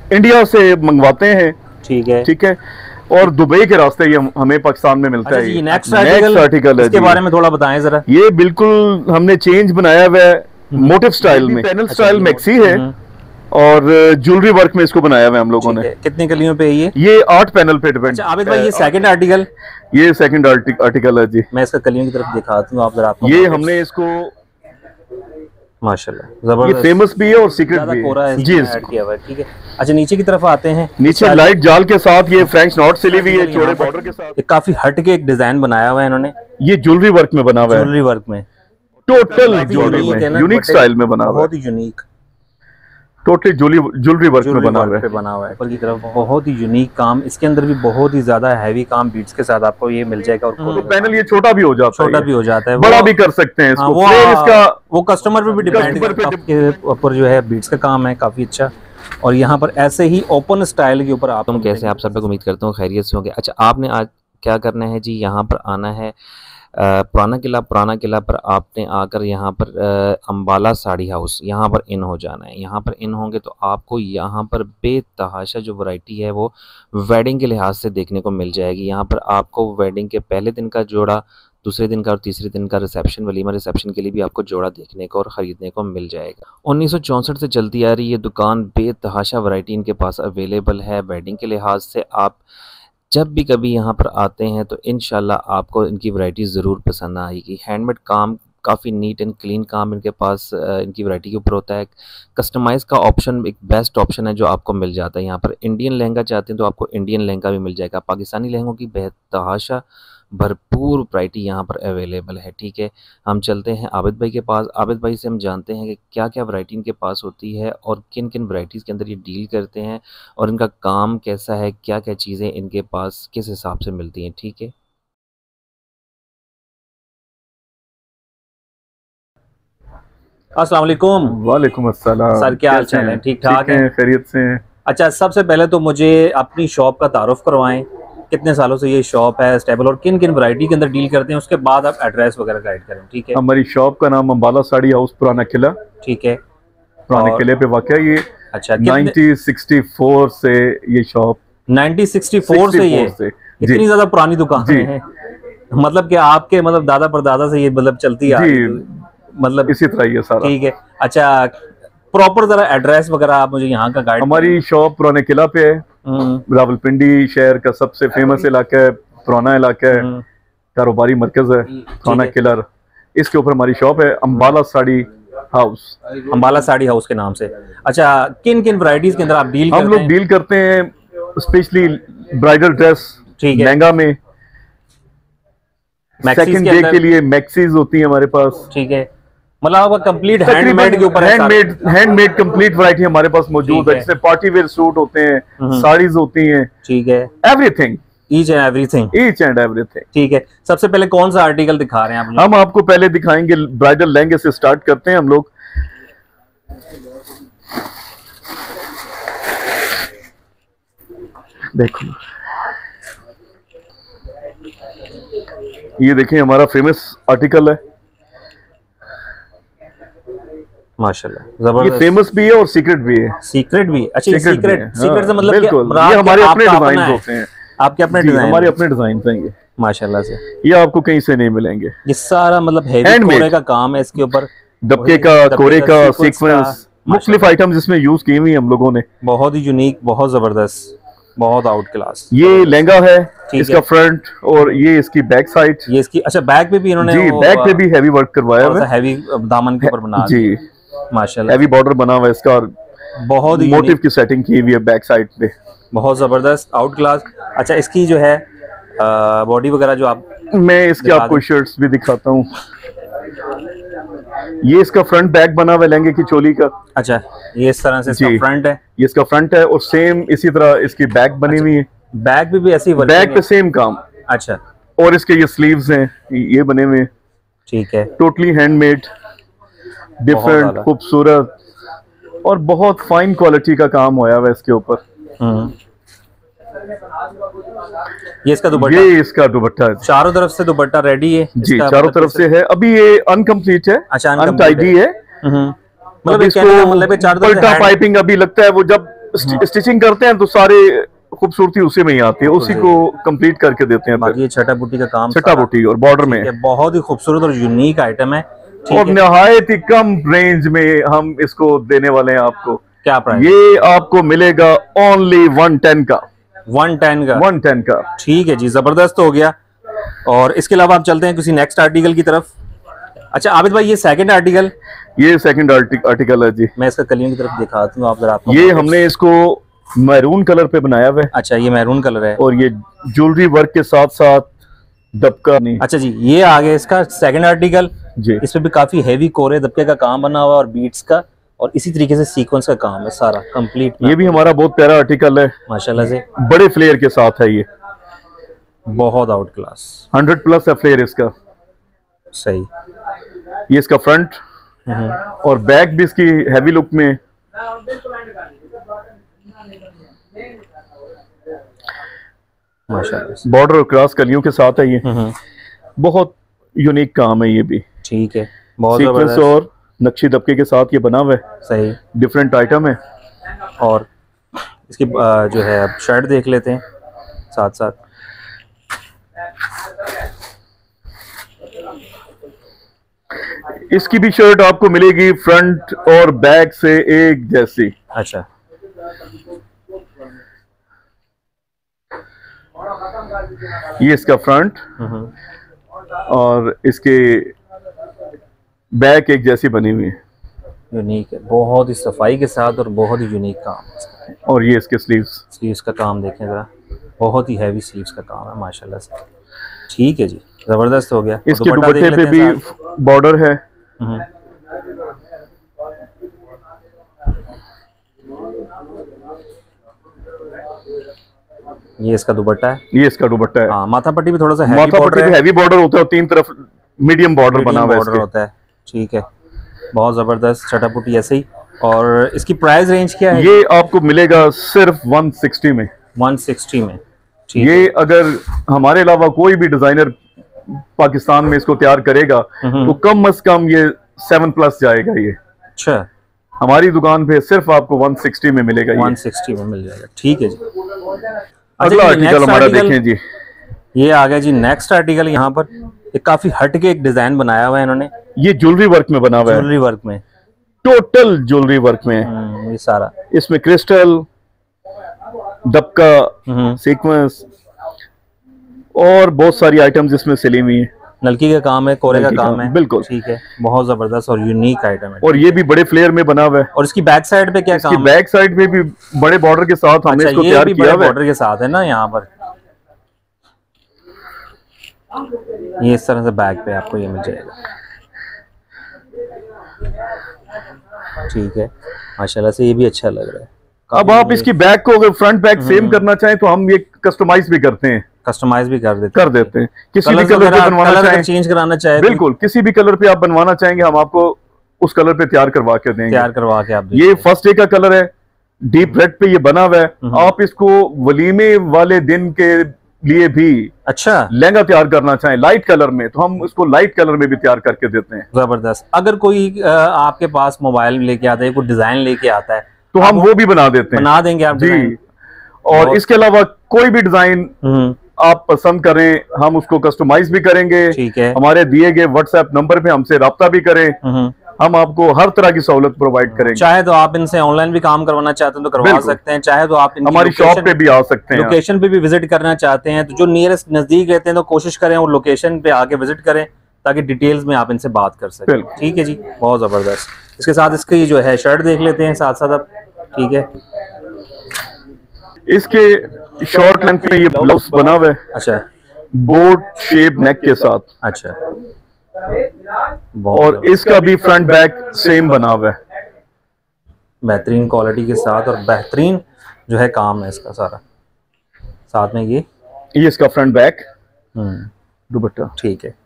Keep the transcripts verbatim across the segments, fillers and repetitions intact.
India से मंगवाते हैं। ठीक है ठीक है। और दुबई के रास्ते ये हमें पाकिस्तान में मिलता है। ये नेक्स्ट आर्टिकल है, इसके बारे में थोड़ा बताएं जरा। ये बिल्कुल हमने चेंज बनाया हुआ है मोटिव स्टाइल में, पैनल स्टाइल मैक्सी है और ज्वेलरी वर्क में इसको बनाया हुआ है हम लोगों ने। कितने कलियों पे ये ये आठ पैनल पे डिपेंड। अच्छा आबिद भाई, ये सेकंड आर्टिकल ये सेकंड आर्टिकल है जी। मैं इसका कलियों की तरफ दिखाता हूँ आप जरा। ये हमने इसको माशाल्लाह जबरदस्त, ये फेमस भी है और सीक्रेट भी है जी। ठीक है। अच्छा नीचे की तरफ आते हैं। नीचे लाइट जाल के साथ ये फ्रेंच नॉट सिली हुई है चौड़े बॉर्डर के साथ। काफी हट के एक डिजाइन बनाया हुआ है इन्होंने। ये ज्वेलरी वर्क में बना हुआ है, ज्वेलरी वर्क में, टोटल ज्वेलरी में, यूनिक स्टाइल में बना हुआ है, बहुत ही यूनिक, टोटली ज्वेलरी वर्क में बना हुआ है। बना हुआ है ऊपर की तरफ, बहुत ही यूनिक काम। इसके अंदर भी बहुत ही ज्यादा हैवी काम बीट्स के साथ आपको ये मिल जाएगा। और पैनल ये छोटा भी हो जाता है, छोटा भी हो जाता है, बड़ा भी कर सकते हैं इसको। वो इसका वो कस्टमर पे भी डिपेंड करता है के ऊपर जो है बीट्स का काम है काफी अच्छा। और यहाँ पर ऐसे ही ओपन स्टाइल के ऊपर आप तुम कैसे आप सब लोग उम्मीद करता हूँ खैरियत से होंगे। अच्छा आपने आज क्या करना है जी, यहाँ पर आना है पुराना किला। पुराना किला पर आपने आकर यहाँ पर अम्बाला साड़ी हाउस यहाँ पर इन हो जाना है। यहाँ पर इन होंगे तो आपको यहाँ पर बेतहाशा जो वैरायटी है वो वेडिंग के लिहाज से देखने को मिल जाएगी। यहाँ पर आपको वेडिंग के पहले दिन का जोड़ा, दूसरे दिन का और तीसरे दिन का रिसेप्शन, वलीमा रिसेप्शन के लिए भी आपको जोड़ा देखने को और ख़रीदने को मिल जाएगा। उन्नीस सौ चौंसठ से चलती आ रही ये दुकान, बेतहाशा वैरायटी इनके पास अवेलेबल है। वेडिंग के लिहाज से आप जब भी कभी यहाँ पर आते हैं तो इंशाल्लाह आपको इनकी वैरायटी ज़रूर पसंद आएगी। हैंडमेड काम, काफ़ी नीट एंड क्लीन काम इनके पास इनकी वैरायटी के ऊपर होता है। कस्टमाइज़ का ऑप्शन एक बेस्ट ऑप्शन है जो आपको मिल जाता है यहाँ पर। इंडियन लहंगा चाहते हैं तो आपको इंडियन लहंगा भी मिल जाएगा। पाकिस्तानी लहंगों की बेतहाशा भरपूर वैरायटी यहाँ पर अवेलेबल है। ठीक है, हम चलते हैं आबिद भाई के पास। आबिद भाई से हम जानते हैं कि क्या क्या वैरायटी इनके पास होती है और किन किन वैरायटीज़ के अंदर ये डील करते हैं और इनका काम कैसा है, क्या क्या चीज़ें इनके पास किस हिसाब से मिलती हैं। ठीक है, अस्सलाम वालेकुम। वालेकुम अस्सलाम सर, क्या हाल चाल है? ठीक ठाक है, खैरियत से हैं। अच्छा सबसे पहले तो मुझे अपनी शॉप का तारुफ करवाएं, कितने सालों से ये शॉप है स्टेबल और किन किन वैरायटी के अंदर डील करते हैं, उसके बाद आप एड्रेस वगैरह गाइड करें। ठीक है, हमारी शॉप का नाम अम्बाला साड़ी हाउस पुराना किला। ठीक है, पुराने किले पे वाकया ये। अच्छा, नाइनटीन सिक्सटी फोर से ये शॉप, नाइनटीन सिक्सटी फोर से ये से। इतनी ज्यादा पुरानी दुकान है, मतलब कि आपके मतलब दादा परदादा से ये मतलब चलती आ रही है, मतलब इसी तरह ये सारा। ठीक है, अच्छा प्रॉपर जरा एड्रेस वगैरह आप मुझे यहाँ का गाइड। हमारी शॉप पुराने किला पे है, रावलपिंडी शहर का सबसे फेमस इलाका है, पुराना इलाका है, कारोबारी मरकज है पुराना किला। इसके ऊपर हमारी शॉप है अम्बाला साड़ी हाउस, अम्बाला साड़ी हाउस के नाम से। अच्छा किन किन वैरायटीज के अंदर आप डील हम लोग डील करते हैं? स्पेशली ब्राइडल ड्रेस, लहंगा में, सेकंड डे के लिए मैक्सीज होती है हमारे पास। ठीक है, मतलब कंप्लीट हैंडमेड के ऊपर, हैंडमेड हैंडमेड कंप्लीट वैरायटी हमारे पास मौजूद है, जिसमें पार्टी वेयर सूट होते हैं, साड़ीज होती हैं। ठीक है, everything, each and everything, each and everything. ठीक है, सबसे पहले कौन सा आर्टिकल दिखा रहे हैं आप? हम आपको पहले दिखाएंगे ब्राइडल लहंगे से स्टार्ट करते हैं हम लोग। देखो ये देखिए हमारा फेमस आर्टिकल है माशाल्लाह, जबरदस्त। ये फेमस भी है और सीक्रेट भी है। सीक्रेट भी? अच्छा, सीक्रेट सीक्रेट, सीक्रेट से मतलब बिल्कुल, ये हमारे अपने डिजाइन होते हैं, आपके अपने डिजाइन, हमारे अपने डिजाइन हैं ये माशाल्लाह से। ये आपको कहीं से नहीं मिलेंगे। ये सारा मतलब हैवी कोरे का काम है इसके ऊपर, दबके का, कोरे का, सीक्वेंस, मुख्तलिफ आइटम्स इसमें यूज किए हुए हम लोगों ने। बहुत ही यूनिक, बहुत जबरदस्त, बहुत आउट क्लास। ये लहंगा है, इसका फ्रंट और ये इसकी बैक साइड। ये इसकी अच्छा बैक पे भी इन्होंने जी, बैक पे भी हैवी वर्क करवाया हुआ है, हैवी दामन के ऊपर बना जी माशाल्लाह, हैवी बॉर्डर बना हुआ है इसका और बहुत ही मोटिव की सेटिंग की हुई है बैक साइड पे, बहुत जबरदस्त, आउट क्लास। अच्छा इसकी जो है बॉडी वगैरह जो आप, मैं इसके आपको शर्ट्स भी दिखाता हूँ। ये इसका फ्रंट बैक बना हुआ है लहंगे की चोली का। अच्छा, ये इस तरह से इसका फ्रंट है, ये इसका फ्रंट है और सेम इसी तरह इसकी बैक बनी हुई है। बैक पे भी ऐसी बैक पे सेम काम। अच्छा, और इसके ये स्लीव्स हैं, ये बने हुए। ठीक है, टोटली हैंडमेड, डिफरेंट, खूबसूरत और बहुत फाइन क्वालिटी का काम होया हुआ है इसके ऊपर। ये इसका दुपट्टा, ये इसका दुपट्टा है, चारों तरफ से दुपट्टा रेडी है जी, चारों तरफ से है। अभी ये अनकम्प्लीट है, अच्छा अनटाइडी है, मतलब इसको पलटा पाइपिंग अभी लगता है, वो जब स्टिचिंग करते हैं तो सारे खूबसूरती उसी में ही आती है, उसी को कंप्लीट करके देते हैं। बाकी ये छठा बुट्टी का काम, छठा बुट्टी और बॉर्डर में बहुत ही खूबसूरत और यूनिक आइटम है और निहायत ही कम रेंज में हम इसको देने वाले हैं आपको। क्या प्राइस? ये आपको मिलेगा ओनली वन टेन का। वन टेन का वन टेन का ठीक है जी, जबरदस्त हो गया। और इसके अलावा आप चलते हैं किसी नेक्स्ट आर्टिकल की तरफ। अच्छा आबिद भाई, ये सेकंड आर्टिकल, ये सेकंड आर्टिकल है जी। मैं इसका कलियों की तरफ दिखाता हूँ आप जरा। ये हमने इसको मैरून कलर पे बनाया हुआ है। अच्छा ये मैरून कलर है और ये ज्वेलरी वर्क के साथ साथ दबका नहीं। अच्छा जी, ये आ गया इसका सेकंड आर्टिकल जी। इसमें भी काफी हैवी कोरे दबके का काम बना हुआ है और बीट्स का, और इसी तरीके से सीक्वेंस का काम है सारा कंप्लीट। ये भी हमारा बहुत प्यारा आर्टिकल है माशाल्लाह से, बड़े फ्लेयर के साथ है। ये बहुत आउट क्लास, हंड्रेड प्लस है फ्लेयर इसका। सही। ये इसका फ्रंट और बैक भी इसकी हैवी लुक में। माशाल्लाह, बॉर्डर और क्रॉस कलियों के साथ है। ये बहुत यूनिक काम है ये भी। ठीक है, बहुत सीक्वेंस और नक्शी दबके के साथ ये बना हुआ है। सही, डिफरेंट आइटम है। और इसकी जो है अब शर्ट देख लेते हैं साथ साथ। इसकी भी शर्ट आपको मिलेगी फ्रंट और बैक से एक जैसी। अच्छा, ये इसका फ्रंट और इसके बैक एक जैसी बनी हुई है। यूनिक है, बहुत ही सफाई के साथ और बहुत ही यूनिक काम। और ये इसके स्लीव्स स्लीव्स का काम देखें जरा, बहुत ही हैवी स्लीव्स का काम है माशाल्लाह से। ठीक है जी, जबरदस्त हो गया। इसके दुपट्टे पे भी बॉर्डर है। ये इसका दुपट्टा है। ये इसका दुपट्टा है। हाँ, माथा पट्टी भी थोड़ा सा हैवी माथा पट्टी भी हैवी बॉर्डर होता है और तीन तरफ मीडियम बॉर्डर बना हुआ है होता है। ठीक है, बहुत जबरदस्त छठा पुट्टी ऐसे ही। और इसकी प्राइस रेंज क्या है? ये आपको मिलेगा सिर्फ वन सिक्सटी में। वन सिक्सटी में। ये अगर हमारे अलावा कोई भी डिजाइनर पाकिस्तान में इसको तैयार करेगा तो कम अज कम ये सेवन प्लस जाएगा। ये अच्छा, हमारी दुकान पे सिर्फ आपको वन सिक्सटी में मिलेगा। वन सिक्सटी में मिल जाएगा। ठीक है जी। अगला आर्टिकल हमारा देखें जी। ये आ गया जी नेक्स्ट आर्टिकल। यहाँ पर एक काफी हटके एक डिजाइन बनाया हुआ है इन्होंने। ये ज्वेलरी वर्क में बना हुआ है। ज्वेलरी वर्क में, टोटल ज्वेलरी वर्क में ये सारा। इसमें क्रिस्टल, दबका, सीक्वेंस और बहुत सारी आइटम्स इसमें सिली हुई है। नलकी का काम है, कोरे का काम है। बिल्कुल ठीक है, बहुत जबरदस्त और यूनिक आइटम है। और ये भी बड़े फ्लेयर में बना हुआ है। और इसकी बैक साइड पे क्या काम है? बैक साइड में भी बड़े बॉर्डर के साथ हमने अच्छा, इसको ये तैयार भी किया बड़े हुआ है। बॉर्डर के साथ है ना यहाँ पर। ये इस तरह से बैक पे आपको ये मिल जाएगा। ठीक है, माशाल्लाह से ये भी अच्छा लग रहा है। अब आप इसकी बैक को अगर फ्रंट बैक सेम करना चाहें तो हम ये कस्टमाइज भी करते हैं। कस्टमाइज भी कर देते कर देते हैं। किसी भी कलर पे बनवाना चाहें, चेंज कराना चाहे, बिल्कुल किसी भी कलर पे आप बनवाना चाहेंगे हम आपको उस कलर पे तैयार करवा के देंगे। तैयार करवा के आप। ये फर्स्ट डे का कलर है, डीप रेड पे ये बना हुआ है। आप इसको वलीमे वाले दिन के लिए भी अच्छा लहंगा तैयार करना चाहें लाइट कलर में तो हम उसको लाइट कलर में भी तैयार करके देते हैं। जबरदस्त। अगर कोई आपके पास मोबाइल लेके आता है, कोई डिजाइन लेके आता है तो हम वो भी बना देते हैं। बना देंगे आप जी। और इसके अलावा कोई भी डिजाइन आप पसंद करें हम उसको कस्टमाइज भी करेंगे। ठीक है, हमारे दिए गए व्हाट्सएप नंबर पे हमसे राब्ता भी करें, हम आपको हर तरह की सहूलत प्रोवाइड करेंगे। चाहे तो आप इनसे ऑनलाइन भी काम करवाना चाहते हैं तो करवा सकते हैं, चाहे तो आप हमारी शॉप पे भी आ सकते हैं। लोकेशन पे भी विजिट करना चाहते हैं तो जो नियरेस्ट नजदीक रहते हैं तो कोशिश करें और लोकेशन पे आके विजिट करें ताकि डिटेल्स में आप इनसे बात कर सकें। ठीक है जी, बहुत जबरदस्त। इसके साथ इसकी जो है शर्ट देख लेते हैं साथ साथ अब। ठीक है, इसके शॉर्ट लेंथ में ये ब्लाउज बना हुआ है। अच्छा, बोट शेप नेक के साथ। अच्छा, और इसका भी फ्रंट बैक सेम बना हुआ है, बेहतरीन क्वालिटी के साथ और बेहतरीन जो है काम है इसका सारा। साथ में ये ये इसका फ्रंट बैक दुपट्टा। ठीक है,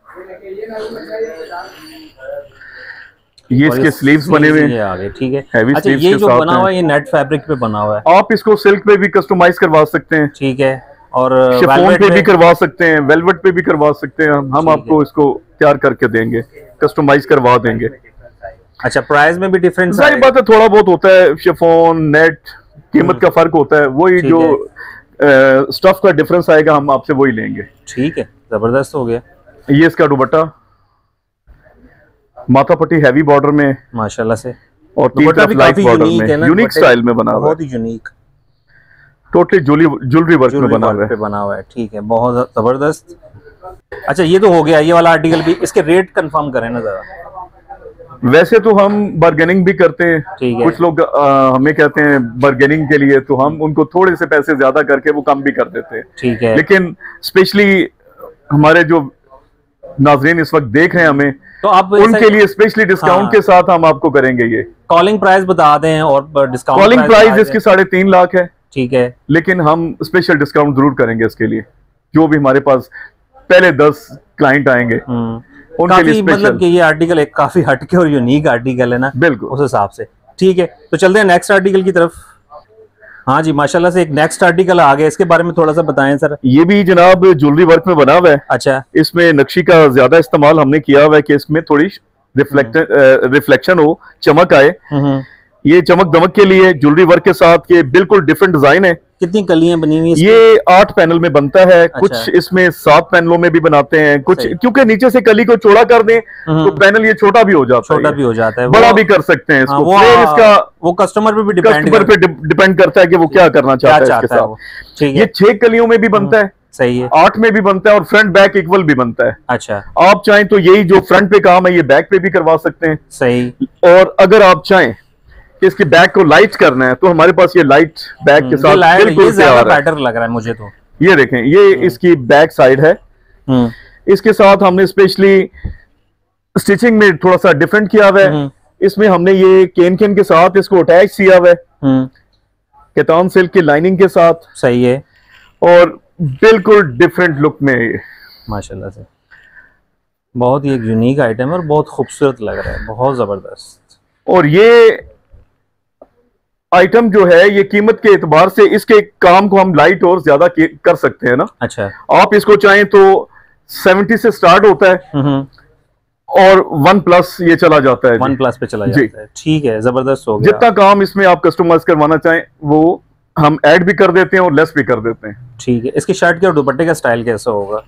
ये इसके स्लीव्स बने हुए हैं आगे। ठीक है, हैवी अच्छा, ये जो बना हुआ है ये नेट फैब्रिक पे बना हुआ है। आप इसको सिल्क पे भी कस्टमाइज करवा सकते हैं। ठीक है, और शिफॉन पे भी करवा सकते हैं, वेलवेट पे भी करवा सकते हैं। हम आपको इसको तैयार करके देंगे, कस्टमाइज करवा देंगे। अच्छा, प्राइस में भी डिफरेंस सारी बात है, थोड़ा बहुत होता है। शिफॉन, नेट, कीमत का फर्क होता है, वही जो स्टफ का डिफरेंस आएगा हम आपसे वही लेंगे। ठीक है, जबरदस्त हो गया। ये इसका दुपट्टा माथा पट्टी हैवी बॉर्डर में माशाल्लाह से, और तीन तरफ लाइट बॉर्डर में यूनिक स्टाइल में बना हुआ है, बहुत ही यूनिक, टोटली ज्वेलरी वर्क में बना हुआ है। बना हुआ है ठीक है, बहुत जबरदस्त। अच्छा ये तो हो गया ये वाला आर्टिकल भी, इसके रेट कंफर्म करें ना जरा। वैसे तो हम बार्गेनिंग भी करते हैं, कुछ लोग आ, हमें कहते हैं बार्गेनिंग के लिए, तो हम उनको थोड़े से पैसे ज्यादा करके वो कम भी कर देते हैं। ठीक है, लेकिन स्पेशली हमारे जो नाजरीन इस वक्त देख रहे हैं हमें, तो आप उनके लिए स्पेशली डिस्काउंट हाँ। के साथ हम आपको करेंगे। ये कॉलिंग प्राइस बता दें और डिस्काउंट कॉलिंग प्राइस इसकी साढ़े तीन लाख है। ठीक है, लेकिन हम स्पेशल डिस्काउंट जरूर करेंगे इसके लिए, जो भी हमारे पास पहले दस क्लाइंट आएंगे उनके लिए स्पेशल। मतलब कि ये आर्टिकल एक काफी हटके और यूनिक आर्टिकल है ना, बिल्कुल उस हिसाब से। ठीक है, तो चलते हैं नेक्स्ट आर्टिकल की तरफ। हाँ जी माशाल्लाह से एक नेक्स्ट आर्टिकल आ गया, इसके बारे में थोड़ा सा बताएं सर। ये भी जनाब ज्वेलरी वर्क में बना हुआ है। अच्छा, इसमें नक्शी का ज्यादा इस्तेमाल हमने किया हुआ है कि इसमें थोड़ी रिफ्लेक्ट रिफ्लेक्शन हो, चमक आए। ये चमक दमक के लिए ज्वेलरी वर्क के साथ ये बिल्कुल डिफरेंट डिजाइन है। कितनी कलियां बनी हुई हैं? ये आठ पैनल में बनता है। अच्छा। कुछ इसमें सात पैनलों में भी बनाते हैं, कुछ क्योंकि नीचे से कली को चौड़ा कर दें तो पैनल ये छोटा भी हो जाता है, छोटा भी हो जाता है, बड़ा भी कर सकते हैं इसको। वो, इसका वो कस्टमर पे भी डिपेंड कस्टमर पे डिपेंड करता है कि वो क्या करना चाहता है इसके साथ। ठीक है, ये छह कलियों में भी बनता है, सही है, आठ में भी बनता है और फ्रंट बैक इक्वल भी बनता है। अच्छा, आप चाहें तो यही जो फ्रंट पे काम है ये बैक पे भी करवा सकते हैं। सही। और अगर आप चाहें कि इसकी बैक को लाइट करना है तो हमारे पास ये लाइट बैक के साथ बिल्कुल ज्यादा बेटर लग रहा है मुझे तो। ये देखें, ये इसकी बैक साइड है। इसके साथ हमने स्पेशली स्टिचिंग में थोड़ा सा डिफरेंट किया हुआ है। इसमें हमने ये केन केन के साथ इसको अटैच किया हुआ है केतान सिल्क की लाइनिंग के साथ। सही है, और बिल्कुल डिफरेंट लुक में ये माशाल्लाह से बहुत ही एक यूनिक आइटम है और बहुत खूबसूरत लग रहा है, बहुत जबरदस्त। और ये आइटम जो है ये कीमत के एतबार से इसके काम को हम लाइट और ज्यादा कर सकते हैं ना। अच्छा, आप इसको चाहें तो सत्तर से स्टार्ट होता है और वन प्लस ये चला जाता है, वन प्लस पे चला जाता है। ठीक है, जबरदस्त हो गया। जितना काम इसमें आप कस्टमाइज करवाना चाहें वो हम ऐड भी कर देते हैं और लेस भी कर देते हैं। ठीक है, इसकी शर्ट के और दुपट्टे का स्टाइल कैसा होगा?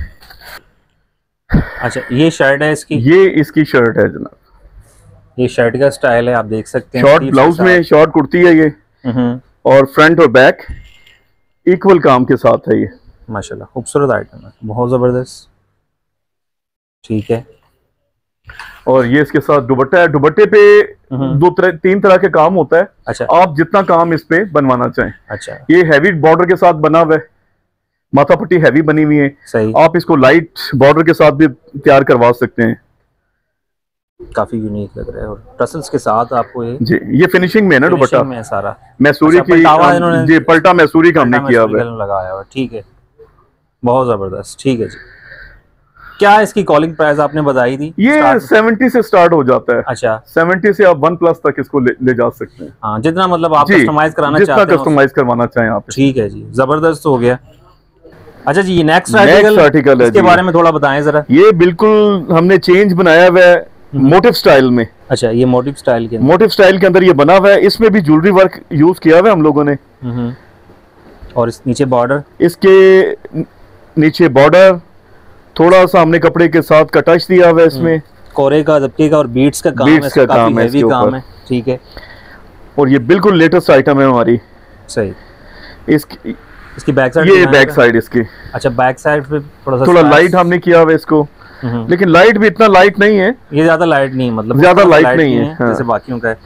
अच्छा, ये शर्ट है इसकी, ये इसकी शर्ट है जनाब, ये शर्ट का स्टाइल है, आप देख सकते हैं। शॉर्ट ब्लाउज में शॉर्ट कुर्ती है ये, और फ्रंट और बैक इक्वल काम के साथ है ये। माशाल्लाह खूबसूरत आइटम है, बहुत जबरदस्त। ठीक है, और ये इसके साथ दुपट्टा है। दुपट्टे पे दो तरह तीन तरह के काम होता है। अच्छा, आप जितना काम इस पे बनवाना चाहें। अच्छा, ये हैवी बॉर्डर के साथ बना हुआ है, माथा पट्टी हैवी बनी हुई है। सही। आप इसको लाइट बॉर्डर के साथ भी तैयार करवा सकते हैं। काफी यूनिक लग रहा है और टसल्स के साथ आपको ये जी, ये फिनिशिंग में है ना दुपट्टा में सारा मैसूरी की, जी पल्टा मैसूरी का हमने किया हुआ है, लगाया हुआ। ठीक है, बहुत जबरदस्त। ठीक है जी, क्या इसकी कॉलिंग प्राइस आपने बताई थी? ये सत्तर से स्टार्ट हो जाता है। अच्छा, सत्तर से आप वन प्लस तक इसको ले, ले जा सकते हैं। हाँ, जितना मतलब आप कस्टमाइज कराना जितना चाहते हैं, कस्टमाइज करवाना चाहें आप। ठीक है जी, जबरदस्त हो गया। अच्छा जी, ये नेक्स्ट आर्टिकल इसके बारे में थोड़ा बताएं जरा। ये बिल्कुल हमने चेंज बनाया हुआ है मोटिव स्टाइल में। अच्छा, ये मोटिव स्टाइल के मोटिव स्टाइल के अंदर ये बना हुआ है। इसमें भी ज्वेलरी वर्क यूज किया हुआ है हम लोगों ने। और इस नीचे बॉर्डर, इसके नीचे बॉर्डर थोड़ा सा हमने कपड़े के साथ का टच दिया हुआ है। इसमें कोरे का, दबके का और बीट्स का काम बीट्स है, का काम है, काम है। ठीक है, और ये बिल्कुल लेटेस्ट आइटम है हमारी। सही। इसकी इसकी बैक साइड, ये बैक साइड इसकी। अच्छा, बैक साइड पे थोड़ा सा थोड़ा लाइट हमने किया हुआ है इसको, लेकिन लाइट भी इतना लाइट नहीं है। ये ज्यादा लाइट नहीं, मतलब ज्यादा लाइट नहीं है, है हाँ। जैसे बाकियों का है।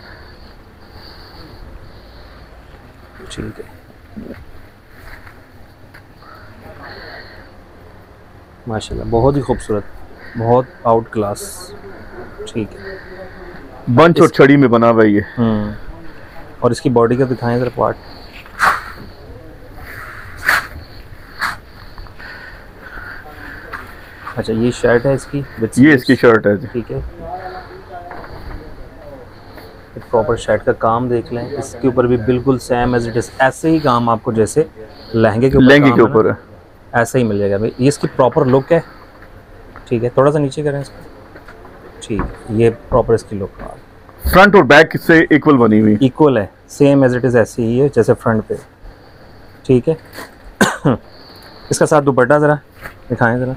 ठीक है, माशाल्लाह बहुत ही खूबसूरत, बहुत आउट क्लास। ठीक है, बंच और छड़ी में बना हुआ है ये। और इसकी बॉडी का दिखाएं जरा पार्ट। अच्छा, ये शर्ट है इसकी, ये इसकी शर्ट है। ठीक है, प्रॉपर शर्ट का काम देख लें। इसके ऊपर भी बिल्कुल सेम एज इट इज ऐसे ही काम आपको जैसे लहंगे के ऊपर लहंगे के ऊपर ऐसा ही मिल जाएगा भाई। ये इसकी प्रॉपर लुक है। ठीक है, थोड़ा सा नीचे करें इसको। ठीक है, ये प्रॉपर इसकी लुक, फ्रंट और बैक से इक्वल बनी हुई, इक्वल है। सेम एज इट इज़ ऐसी ही है जैसे फ्रंट पे, ठीक है। इसका साथ दुपट्टा ज़रा दिखाएं ज़रा।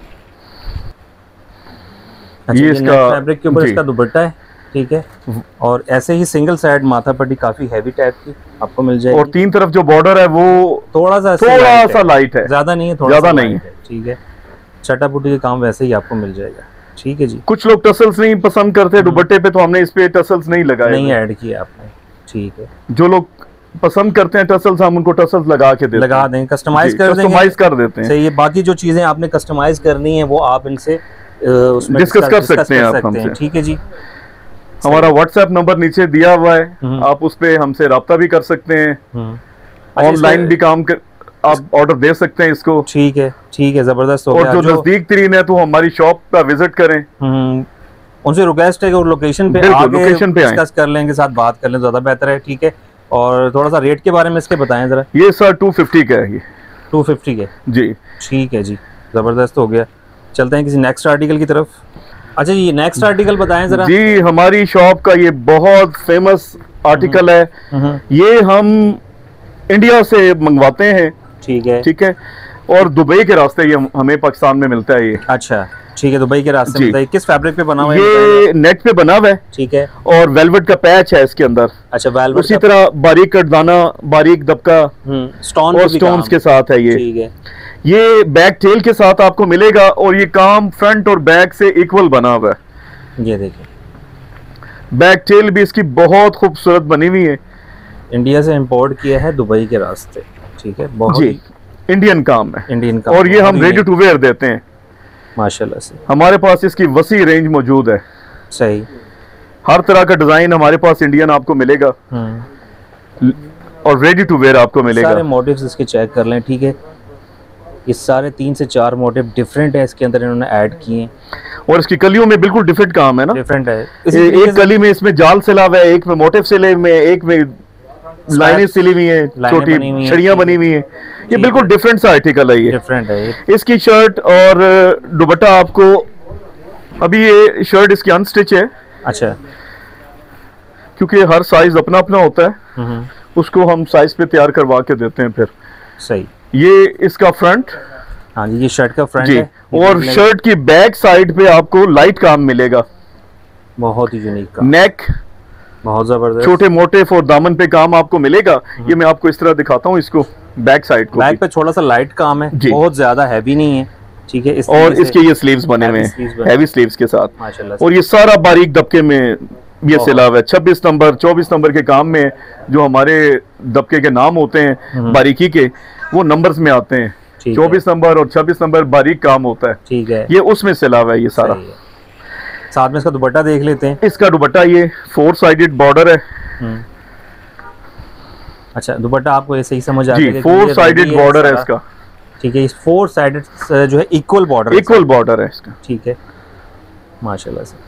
अच्छा, ये ये इसका फैब्रिक के ऊपर जी। इसका दुपट्टा है, ठीक है। और ऐसे ही सिंगल साइड माथा पट्टी काफ़ी हैवी टाइप की आपको मिल जाएगी। और तीन तरफ जो बॉर्डर है वो थोड़ा सा थोड़ा सा लाइट है, ज़्यादा नहीं है, थोड़ा ज़्यादा सा नहीं लाइट है, ठीक है। चटा पुटी का काम वैसे ही आपको मिल जाएगा, ठीक है जी। कुछ लोग टसल्स नहीं पसंद करते दुपट्टे पे, तो हमने इस पे टसल्स नहीं लगाए, नहीं ऐड किया आपने, ठीक है। जो लोग पसंद करते हैं टसल्स, हम उनको टसल्स लगा के देते लगा हैं, दें, कस्टमाइज कर देंगे, कस्टमाइज कर देते हैं। सही है। बाकी जो चीज़ें आपने कस्टमाइज करनी है वो आप इनसे अ, उसमें डिस्कस कर सकते हैं आप हमसे। ठीक है जी। हमारा व्हाट्सएप नंबर नीचे दिया हुआ है, आप उस पे हमसे राब्ता भी कर सकते हैं, अच्छा, ऑनलाइन इसका- भी काम कर, आप ऑर्डर दे सकते हैं इसको। ठीक है, ठीक है, जबरदस्त हो और गया। जो जो नजदीक तरीन है तो हमारी शॉप का विजिट करें। हम्म, उनसे रिक्वेस्ट है कि वो लोकेशन पे बिल्कुल, आके लोकेशन पे आएं। डिस्कस कर लेंगे, साथ बात कर लें, ज़्यादा बेहतर है, ठीक है। और थोड़ा सा रेट के बारे में इसके बताएं ज़रा। ये सर टू फिफ्टी का है ये टू फिफ्टी के, जी। ठीक है जी, ज़बरदस्त हो गया। चलते हैं किसी नेक्स्ट आर्टिकल की तरफ। अच्छा जी, नेक्स्ट आर्टिकल बताएं ज़रा। जी, हमारी शॉप का ये बहुत फेमस आर्टिकल है, हम्म, ये हम इंडिया से मंगवाते हैं, ठीक है, ठीक है। और दुबई के रास्ते ये हम- हमें पाकिस्तान में मिलता है ये। अच्छा, ठीक है, दुबई के रास्ते जी। में बताइए किस फैब्रिक पे बना हुआ है? ये नेट पे बना हुआ है, ठीक है। और वेलवेट का पैच है इसके अंदर। अच्छा, वेलवेट उसी तरह बारीक कटदाना, बारीक दबका स्टोन और स्टोन्स के साथ है ये। ठीक है, ये बैक टेल के साथ आपको मिलेगा, और ये काम फ्रंट और बैक से इक्वल बना हुआ है। ये देखिए, बैक टेल भी इसकी बहुत खूबसूरत बनी हुई है। इंडिया से इंपोर्ट किया है दुबई के रास्ते, ठीक है, बहुत जी, ही इंडियन काम है, इंडियन का। और ये हम रेडी टू वेयर देते हैं। माशाल्लाह से, हमारे पास इसकी वसी रेंज मौजूद है, सही। हर तरह का डिजाइन हमारे पास इंडियन आपको मिलेगा, हम्म, और रेडी टू वेयर आपको मिलेगा। सारे मोटिव्स इसके चेक कर लें, ठीक है। ये सारे तीन से चार मोटिव डिफरेंट है इसके अंदर, इन्होंने ऐड किए हैं, और इसकी कलियों में बिल्कुल डिफरेंट काम है ना। डिफरेंट है। ए, एक कली में इसमें जाल सिला हुआ है, एक में मोटिव सिले में, एक में लाइनें सिली हुई हैं, लाइनें बनी हुई छोटी हैं, छड़ियां बनी हुई हैं। ये बिल्कुल डिफरेंट सा आर्टिकल है ये। डिफरेंट है ये। इसकी शर्ट और दुपट्टा आपको, अभी ये शर्ट इसकी अनस्टिच है, अच्छा, क्योंकि हर साइज अपना अपना होता है, हम्म, उसको हम साइज पे तैयार करवा के देते हैं फिर। सही। ये इसका फ्रंट हाँ जी, ये शर्ट का फ्रंट जी, है, और शर्ट की बैक साइड पे आपको लाइट काम मिलेगा, बहुत ही यूनिक काम, नेक, बहुत जबरदस्त। छोटे मोटे और दामन पे काम आपको मिलेगा। ये मैं आपको इस तरह दिखाता हूँ इसको, बैक साइड को बैक भी। पे थोड़ा सा लाइट काम है, जी। बहुत ज्यादा हैवी नहीं है, ठीक है। इस और तरीके से इसके ये स्लीव्स बने हुए heavy sleeves हैं, बने- हैवी स्लीव्स के साथ, माशाल्लाह से। और ये सारा बारीक दबके में ये बहुत। सिला हुआ है। छब्बीस नंबर चौबीस नंबर के काम में जो हमारे दबके के नाम होते हैं बारीकी के, वो नंबर्स में आते हैं। ठीक है। चौबीस नंबर और छब्बीस नंबर बारीक काम होता है, ठीक है, ये उसमें सिला हुआ है ये सारा। सही है। साथ में इसका दुपट्टा देख लेते हैं। इसका दुपट्टा ये फोर साइडेड बॉर्डर है हम्म। अच्छा, दुपट्टा आपको ये सही समझ आ जी, गया कि फोर ये साइडेड ready बॉर्डर है सारा, इसका, ठीक है। इस फोर साइडेड जो है इक्वल बॉर्डर, इक्वल बॉर्डर है इसका। ठीक है, माशाल्लाह से।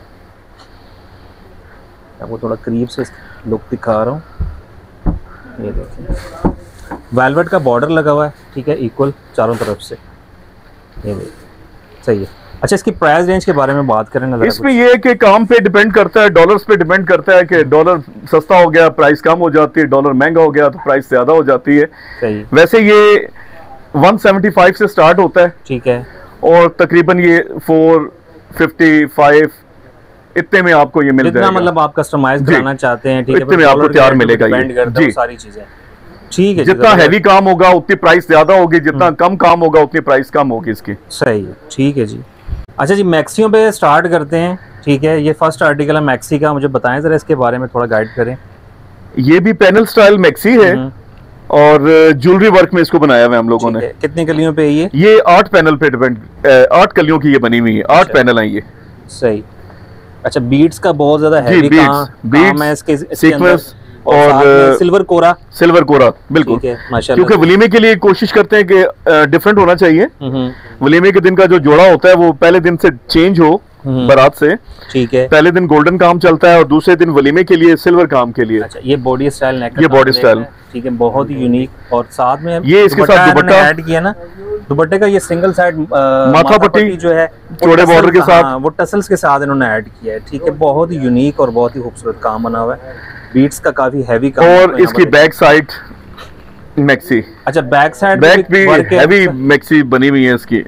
आपको थोड़ा करीब से लुक दिखा रहा हूँ, ये देखिए, वेलवेट का बॉर्डर लगा हुआ है, ठीक है, इक्वल चारों तरफ से, ये देखिए, सही है। अच्छा, इसकी प्राइस रेंज के बारे में बात करें ना, इसमें ये है कि काम पे डिपेंड करता है, डॉलर्स पे डिपेंड करता है कि डॉलर सस्ता हो गया प्राइस कम हो जाती है, डॉलर महंगा हो गया तो प्राइस ज्यादा हो जाती है। सही, वैसे ये एक सौ पचहत्तर से स्टार्ट होता है, ठीक है, और तकरीबन ये चार सौ पचपन इतने में आपको ये मिल जितना जाएगा। मतलब आप कस्टमाइज जी। कराना चाहते हैं, ठीक है, इतने में आपको तैयार मिलेगा ये। डिपेंड करता है जी। वो सारी चीजें, ठीक है जी, जितना जबरदस्त। हैवी काम होगा उतनी प्राइस ज्यादा होगी, जितना कम काम होगा उतनी प्राइस कम होगी इसकी। सही है, ठीक है जी। अच्छा जी, मैक्सियों पे स्टार्ट करते हैं, ठीक है। ये फर्स्ट आर्टिकल है मैक्सी का, मुझे बताएं जरा इसके बारे में, थोड़ा गाइड करें। ये भी पैनल स्टाइल मैक्सी है, और ज्वेलरी वर्क में इसको बनाया हुआ है हम लोगों ठीक ने। है। कितनी कलियों पे है ये? ये आठ पैनल पे डिपेंड, आठ कलियों की ये बनी हुई है, आठ अच्छा। पैनल हैं ये। सही। अच्छा, बीट्स का बहुत ज्यादा जी, हैवी beads, काम beads, काम है इसके, इसके sequence अंदर, और साथ और में सिल्वर कोरा, सिल्वर कोरा, बिल्कुल, ठीक है, माशाल्लाह। क्योंकि वलीमे के लिए कोशिश करते हैं कि डिफरेंट होना चाहिए। हम्म, वलीमे के दिन का जो जोड़ा होता है वो पहले दिन से चेंज हो, हम्म। बारात से ठीक है। पहले दिन गोल्डन काम चलता है और दूसरे दिन वलीमे के लिए सिल्वर काम के लिए। अच्छा, ये बॉडी स्टाइल नेक, ये body style। ठीक है, बहुत ही यूनिक। और साथ में ये इसके साथ दुपट्टा ऐड किया ना, दुपट्टे का ये सिंगल साइड माथा पट्टी जो है वो चौड़े टसल- border के साथ। हाँ, वो टसल्स के साथ इन्होंने ऐड किया है, ठीक है, बहुत ही यूनिक और बहुत ही खूबसूरत काम बना हुआ है। बीट्स का काफी हैवी काम और इसकी बैक साइड मैक्सी, अच्छा बैक साइड बैक भी हैवी मैक्सी बनी हुई है इसकी।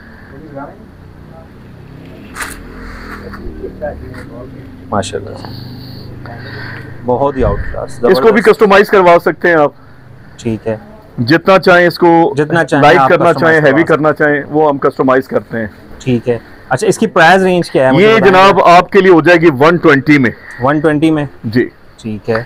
माशाल्लाह बहुत ही आउट क्लास। इसको भी कस्टमाइज करवा सकते हैं आप, ठीक है, जितना चाहें इसको, जितना चाहें लाइट करना चाहें, हैवी करना चाहें, वो हम कस्टमाइज करते हैं। ठीक है। अच्छा इसकी प्राइस रेंज क्या है? ये जनाब आपके लिए हो जाएगी वन ट्वेंटी में। वन ट्वेंटी में जी, ठीक है,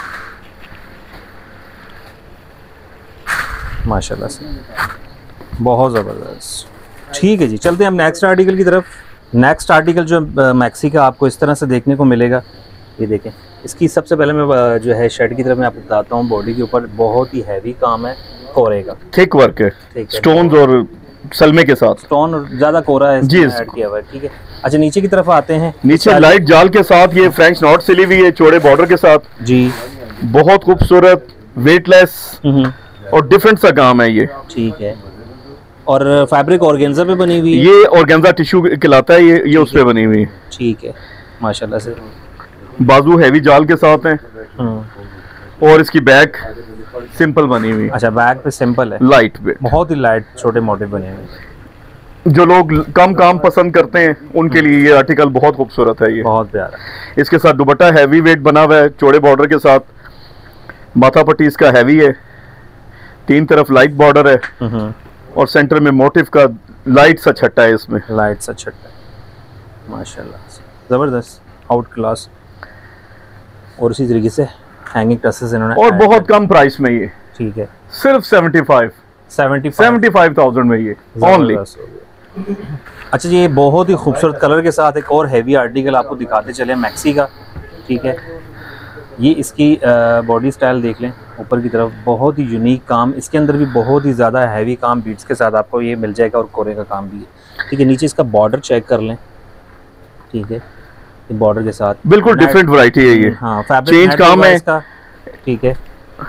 माशाल्लाह से बहुत ज़बरदस्त। ठीक है जी, चलते हैं हम नेक्स्ट आर्टिकल की तरफ। नेक्स्ट आर्टिकल जो मैक्सी का आपको इस तरह से देखने को मिलेगा, ये देखें। इसकी सबसे पहले मैं जो है शर्ट की तरफ मैं आपको बताता हूँ। बॉडी के ऊपर बहुत ही हैवी काम है, कोरे का थिक वर्क है, स्टोन्स और सलमे के साथ, स्टोन और ज्यादा कोरा है जी ऐड किया हुआ है। ठीक है। अच्छा नीचे की तरफ आते हैं। नीचे लाइट जाल के साथ ये फ्रेंच नॉट सिली हुई है, चौड़े बॉर्डर के साथ जी, बहुत खूबसूरत, वेटलेस और डिफरेंट सा काम है ये। ठीक है। और फैब्रिक ऑर्गेन्जा पे बनी हुई है, ये ऑर्गेन्जा टिश्यू कहलाता है, ये ये उस पे बनी हुई है। ठीक है, माशाल्लाह से। बाजू हैवी जाल के साथ हैं और इसकी बैक सिंपल बनी हुई। अच्छा बैक पे सिंपल है, लाइट पे, बहुत ही लाइट छोटे मोटे बने हुए। जो लोग कम काम पसंद करते हैं उनके लिए ये आर्टिकल बहुत खूबसूरत है। ये बहुत प्यारा। इसके साथ दुपट्टा हैवी वेट बना हुआ है, चौड़े बॉर्डर के साथ, माथा पट्टी इसका हैवी है, तीन तरफ लाइट बॉर्डर है और सेंटर में मोटिव का लाइट सा छट्टा है, इसमें लाइट सा छट्टा है। माशाल्लाह जबरदस्त, आउट क्लास। और इसी तरीके से हैंगिंग टसेस इन्होंने, और बहुत कम प्राइस में ये, ठीक है, सिर्फ seventy five seventy five thousand में ये ओनली। अच्छा जी, ये बहुत ही खूबसूरत कलर के साथ एक और हैवी आर्टिकल आपको दिखाते चले मैक्सी का। ठीक है, ये इसकी बॉडी स्टाइल देख लें ऊपर की तरफ, बहुत ही यूनिक काम। इसके अंदर भी बहुत ही ज़्यादा हैवी काम बीट्स के साथ आपको ये मिल जाएगा और कोरे का काम भी है। ठीक है, नीचे इसका बॉर्डर चेक कर लें। ठीक है, ये बॉर्डर के साथ बिल्कुल डिफरेंट वैरायटी है ये। हाँ, फैब्रिक चेंज काम है इसका। ठीक है,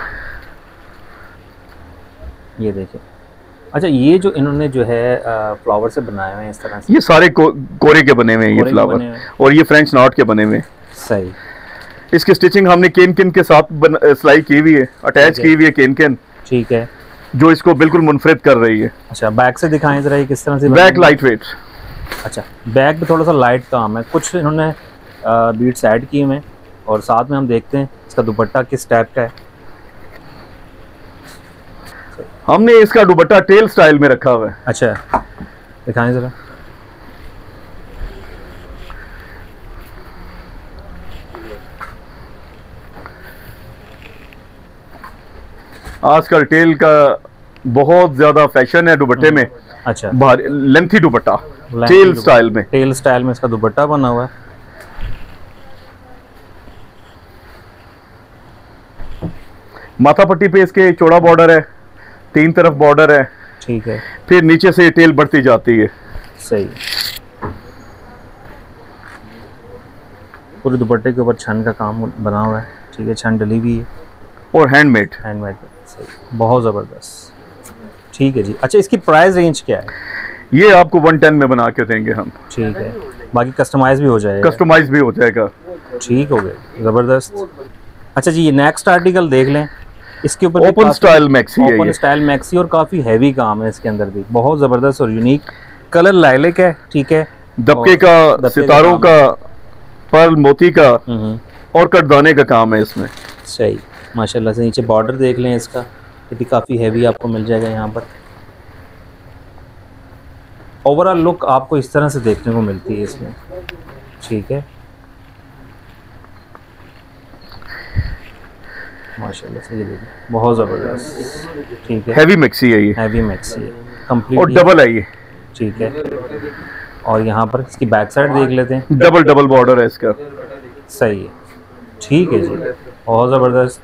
ये देखिए। अच्छा ये जो इन्होंने जो है फ्लावर से बनाए हुए हैं इस तरह से, ये सारे को, कोरे के बने हुए हैं ये फ्लावर, और ये फ्रेंच नॉट के बने हुए हैं। सही। इसकी स्टिचिंग हमने केन केन के साथ सिलाई की हुई है, अटैच की हुई है केन केन। ठीक है, जो इसको बिल्कुल मुनफरिद कर रही है। अच्छा बैक से दिखाएं जरा, ये किस तरह से? Back light weight. अच्छा बैक पे थोड़ा सा लाइट काम है, कुछ इन्होंने बीट्स ऐड किए हुए हैं। और साथ में हम देखते हैं इसका दुपट्टा किस टाइप का है। हमने इसका दुपट्टा टेल स्टाइल में रखा हुआ है। अच्छा दिखाएं जरा। आजकल टेल का बहुत ज्यादा फैशन है दुपट्टे में। अच्छा, लेंथी दुपट्टा टेल स्टाइल में, टेल स्टाइल में इसका दुपट्टा बना हुआ है। माथा पट्टी पे इसके चौड़ा बॉर्डर है, तीन तरफ बॉर्डर है। ठीक है, फिर नीचे से टेल बढ़ती जाती है। सही। पूरे दुपट्टे के ऊपर छन का काम बना हुआ है। ठीक है, छन डली हुई है और हैंडमेड हैंडमेड सही, बहुत ज़बरदस्त। ठीक है जी। अच्छा इसकी प्राइस रेंज क्या है? ये आपको वन टेन में बना के देंगे हम। ठीक है, बाकी कस्टमाइज भी हो जाएगा। कस्टमाइज भी हो जाएगा। ठीक हो गया, ज़बरदस्त। अच्छा जी, ये नेक्स्ट आर्टिकल देख लें। इसके ऊपर ओपन स्टाइल मैक्सी है, ओपन स्टाइल मैक्सी, और काफ़ी हैवी काम है इसके अंदर भी, बहुत ज़बरदस्त और यूनिक। कलर लाइलेक है। ठीक है, दबके का, सितारों का, पर्ल मोती का और कटदाने का काम है इसमें। सही, माशाल्लाह से। नीचे बॉर्डर देख लें इसका, ये भी काफ़ी हैवी आपको मिल जाएगा यहाँ पर। ओवरऑल लुक आपको इस तरह से देखने को मिलती है इसमें। ठीक है, माशाल्लाह से, ये देखिए बहुत ज़बरदस्त। ठीक है, हैवी मैक्सी है ये, हैवी मैक्सी है कंप्लीट, और डबल है ये। ठीक है, और यहाँ पर इसकी बैक साइड देख लेते हैं। डबल डबल बॉर्डर है इसका। सही है, ठीक है जी, बहुत ज़बरदस्त।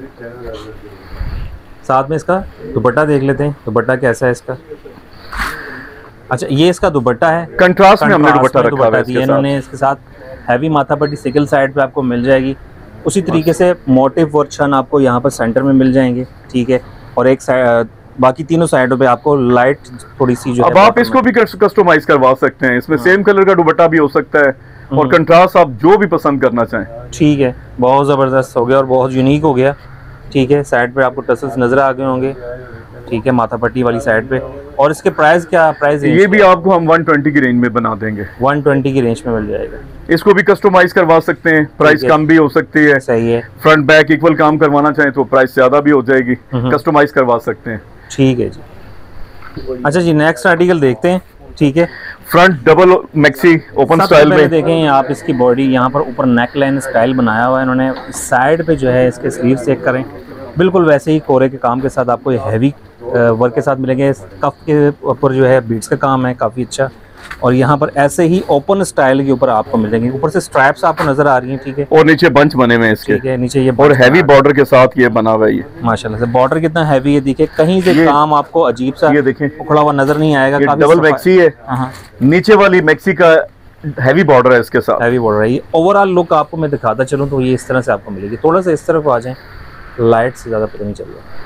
साथ में इसका दुपट्टा देख लेते हैं, दुपट्टा कैसा है इसका। अच्छा ये इसका दुपट्टा है, कंट्रास्ट में हमने दुपट्टा रखा दुपट्टा दिया इन्होंने। इसके साथ हैवी माथा पट्टी सिकल साइड पे आपको मिल जाएगी। उसी तरीके से मोटिव और छन आपको यहाँ पर सेंटर में मिल जाएंगे। ठीक है, और एक साइड, बाकी तीनों साइडों पे आपको लाइट थोड़ी सी जो अब आप इसको भी कस्टमाइज करवा सकते हैं। इसमें सेम कलर का दुपट्टा भी हो सकता है, और कंट्रास्ट आप जो भी पसंद करना चाहें। ठीक है, बहुत ज़बरदस्त हो गया और बहुत यूनिक हो गया। ठीक है, साइड पे आपको टसल्स नज़र आ गए होंगे। ठीक है, माथा पट्टी वाली साइड पे। और इसके प्राइस क्या प्राइस? ये भी आपको हम एक सौ बीस की रेंज में बना देंगे। एक सौ बीस की रेंज में मिल जाएगा। इसको भी कस्टमाइज करवा सकते हैं, प्राइस कम भी हो सकती है। सही है। फ्रंट बैक इक्वल काम करवाना चाहें तो प्राइस ज्यादा भी हो जाएगी, कस्टमाइज करवा सकते हैं। ठीक है जी। अच्छा जी, नेक्स्ट आर्टिकल देखते हैं। ठीक है, front double maxi open style में देखें आप इसकी बॉडी, यहाँ पर ऊपर नेक लाइन स्टाइल बनाया हुआ है इन्होंने। साइड पे जो है इसके स्लीव चेक करें, बिल्कुल वैसे ही कोरे के काम के साथ आपको ये हैवी वर्क के साथ मिलेंगे। कफ के ऊपर जो है बीट्स का काम है काफ़ी अच्छा, और यहाँ पर ऐसे ही ओपन स्टाइल के ऊपर आपको मिल जाएंगे। ऊपर से स्ट्रैप्स आपको नजर आ रही हैं। ठीक है, और नीचे बंच बने हुए हैं इसके। ठीक है, नीचे ये और हैवी बॉर्डर के साथ ये बना हुआ है। ये माशाल्लाह से बॉर्डर कितना हैवी है, देखिए कहीं से काम आपको अजीब सा ये देखें उखड़ा हुआ नजर नहीं आएगा। ये डबल मैक्सी है, नीचे वाली मैक्सी का हैवी बॉर्डर है इसके साथ, हैवी बॉर्डर है। ये ओवरऑल लुक आपको मैं दिखाता चलूँ तो ये इस तरह से आपको मिलेगी। थोड़ा सा इस तरफ आ जाए, लाइट से ज़्यादा पता नहीं चल रहा।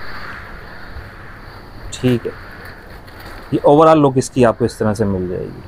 ठीक है, ये ओवरऑल लुक इसकी आपको इस तरह से मिल जाएगी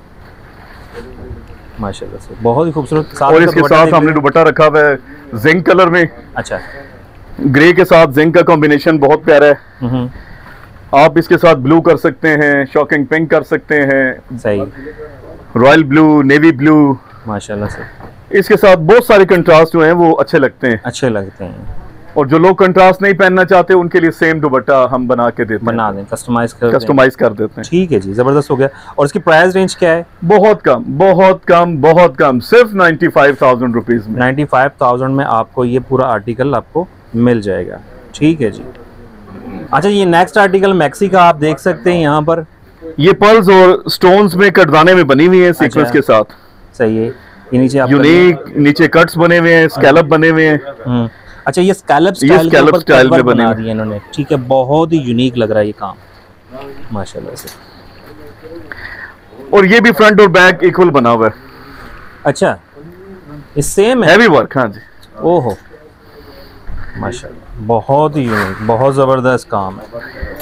माशाल्लाह से, बहुत ही खूबसूरत। और इसके साथ हमने दुपट्टा रखा हुआ है जिंक कलर में। अच्छा, ग्रे के साथ जिंक का कॉम्बिनेशन बहुत प्यारा है। आप इसके साथ ब्लू कर सकते हैं, शॉकिंग पिंक कर सकते हैं, सही, रॉयल ब्लू, नेवी ब्लू, माशाल्लाह से। इसके साथ बहुत सारे कंट्रास्ट जो हैं वो अच्छे लगते हैं, अच्छे लगते हैं। और जो लोग कंट्रास्ट नहीं पहनना चाहते उनके लिए सेम दुपट्टा हम बना के देते बना हैं, दें, कस्टमाइज कर कस्टमाइज कर देते हैं। ठीक है जी, जबरदस्त हो गया। और इसकी प्राइस रेंज क्या है? बहुत कम, बहुत कम, बहुत कम, सिर्फ नाइन्टी फाइव थाउजेंड रुपीज में। नाइन्टी फाइव थाउजेंड में आपको ये पूरा आर्टिकल आपको मिल जाएगा। ठीक है जी। अच्छा, ये नेक्स्ट आर्टिकल मैक्सी का आप देख सकते हैं यहाँ पर। ये पर्ल्स और स्टोन्स में कटदाने में बनी हुई है सीक्वेंस अच्छा, के साथ। सही है। ये नीचे आप यूनिक नीचे कट्स बने हुए हैं, स्कैलप बने हुए हैं। अच्छा, ये स्कैलप स्टाइल के ऊपर स्टाइल में बना दिए इन्होंने। ठीक है, बहुत ही यूनिक लग रहा है ये काम माशाल्लाह से। और ये भी फ्रंट और बैक इक्वल बना हुआ है। अच्छा, ये सेम है, हैवी वर्क। हाँ जी, ओहो माशाल्लाह, बहुत ही यूनिक, बहुत जबरदस्त काम है।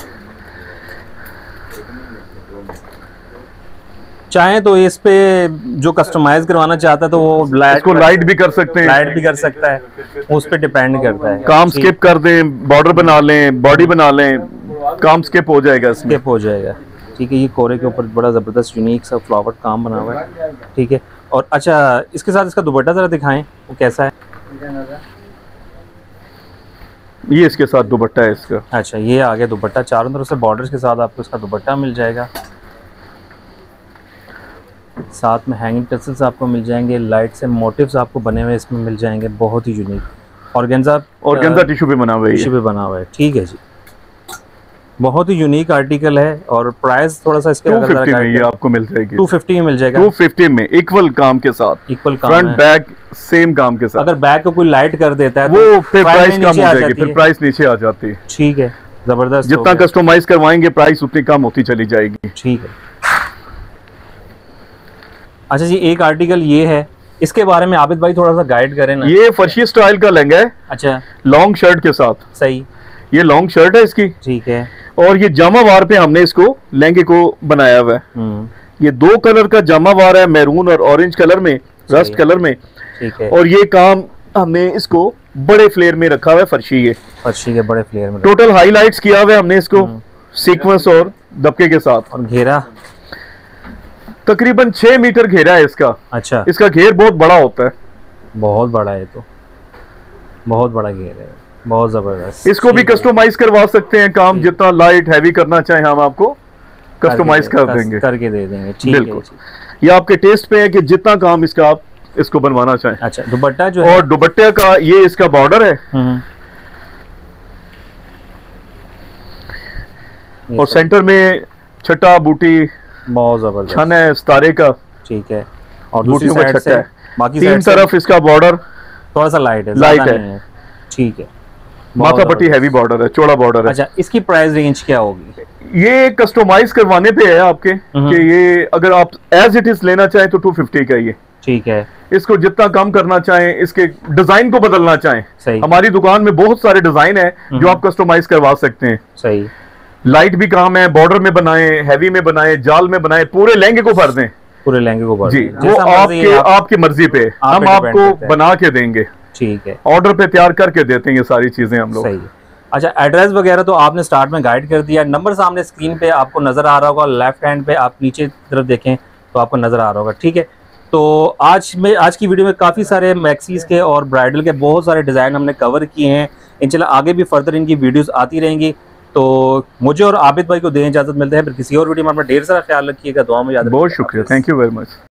चाहे तो इस पे जो कस्टमाइज करवाना चाहता है तो वो लाइट इसको लाइट भी कर सकते हैं, लाइट भी कर सकता है, उस पे डिपेंड करता है। काम स्किप कर दें, बॉर्डर बना लें, बॉडी बना लें, काम स्किप हो जाएगा इसमें। स्किप हो जाएगा। ठीक है, ये कोरे के ऊपर बड़ा जबरदस्त यूनिक सा फ्लावर काम बना हुआ है। ठीक है, और अच्छा इसके साथ इसका दुपट्टा जरा दिखाएं वो कैसा है। ये इसके साथ दुपट्टा है इसका। अच्छा, ये आ गया दुपट्टा, चारों तरफ से बॉर्डर्स के साथ आपको इसका दुपट्टा मिल जाएगा। साथ में हैंगिंग टसल्स आपको मिल जाएंगे, लाइट से मोटिव्स आपको बने हुए इसमें मिल जाएंगे, बहुत ही यूनिक। ऑर्गेन्जा ऑर्गेन्जा टिश्यू पे बना हुआ है, टिश्यू पे बना हुआ है। ठीक है जी, बहुत ही यूनिक आर्टिकल है। और प्राइस थोड़ा सा इसके टू फिफ्टी में ये आपको मिल जाएगी। टू फिफ्टी में मिल जाएगा, टू फिफ्टी में इक्वल काम के साथ, इक्वल काम, फ्रंट बैक सेम काम के साथ। अगर बैक को कोई लाइट कर देता है वो फिर प्राइस कम हो जाएगी, जाएगी, फिर प्राइस नीचे आ जाती है। ठीक है, जबरदस्त। जितना कस्टमाइज करवाएंगे प्राइस उतनी कम होती चली जाएगी। ठीक है। अच्छा जी, एक आर्टिकल ये है, इसके बारे में आबिद भाई थोड़ा सा गाइड करें ना। ये फर्शी स्टाइल का लहंगा है। अच्छा, लॉन्ग शर्ट के साथ। सही, ये लॉन्ग शर्ट है इसकी। ठीक है, और ये जामा वार पे हमने इसको लहंगे को बनाया हुआ है। ये दो कलर का जामा वार है, मैरून और ऑरेंज कलर में, रस्ट कलर में। ठीक है, और ये काम हमने इसको बड़े फ्लेयर में रखा हुआ है, फर्शी है, फर्शी के बड़े फ्लेयर में टोटल हाईलाइट्स किया हुआ है हमने इसको सीक्वेंस और दबके के साथ। और घेरा तकरीबन छह मीटर घेरा है इसका। अच्छा, इसका घेर बहुत बड़ा होता है, बहुत बड़ा है, तो बहुत बड़ा घेर है, बहुत जबरदस्त। इसको भी कस्टमाइज करवा सकते हैं, काम जितना लाइट हैवी करना चाहें हम आपको कस्टमाइज कर देंगे, करके दे देंगे। ठीक है, ये आपके टेस्ट पे है कि जितना काम इसका आप इसको बनवाना चाहें। अच्छा, दुपट्टा जो और है, दुपट्टे का ये इसका बॉर्डर है, और सेंटर में छठा बूटी, बहुत जबरदस्त छन है सितारे का। ठीक है, और दूसरी साइड से बाकी तीन तरफ इसका बॉर्डर थोड़ा सा लाइट है, लाइट है। ठीक है, माथा पट्टी हैवी बॉर्डर है, चौड़ा बॉर्डर है। अच्छा, इसकी प्राइस रेंज क्या होगी? ये कस्टमाइज करवाने पे है आपके कि ये अगर आप एज इट इज लेना चाहें तो टू फिफ्टी का ये। ठीक है, इसको जितना कम करना चाहें, इसके डिजाइन को बदलना चाहें, सही, हमारी दुकान में बहुत सारे डिजाइन है जो आप कस्टमाइज करवा सकते हैं। सही, लाइट भी काम है, बॉर्डर में बनाएं, हैवी में बनाएं, जाल में बनाएं, पूरे लहंगे को भर दें। पूरे लहंगे को बॉर्डर जी, वो आपके आपकी मर्जी पे हम आपको बना के देंगे। ठीक है, ऑर्डर पे तैयार करके देते हैं ये सारी चीजें हम लोग। सही है। अच्छा, एड्रेस वगैरह तो आपने स्टार्ट में गाइड कर दिया, नंबर सामने स्क्रीन पे आपको नजर आ रहा होगा, लेफ्ट हैंड पे आप नीचे तरफ देखें तो आपको नजर आ रहा होगा। ठीक है, तो आज में आज की वीडियो में काफ़ी सारे मैक्सीज के और ब्राइडल के बहुत सारे डिज़ाइन हमने कवर किए हैं। इंशाल्लाह आगे भी फर्दर इनकी वीडियोस आती रहेंगी। तो मुझे और आबिद भाई को दें इजाज़त, मिलते हैं फिर किसी और वीडियो में। अपना ढेर सारा ख्याल रखिएगा, दुआ में याद रखिएगा। बहुत शुक्रिया, थैंक यू वेरी मच।